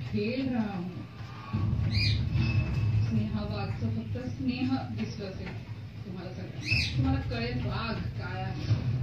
खेळ राम स्नेहा वाघचं फक्त स्नेह दिसलं असेल तुम्हाला सगळ्यांना, तुम्हाला कळेल वाघ काय आहे.